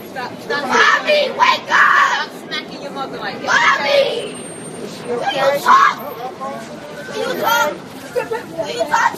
Mommy, wake up! I'm smacking your mother like Mommy! Will you talk? Will you talk? Will you talk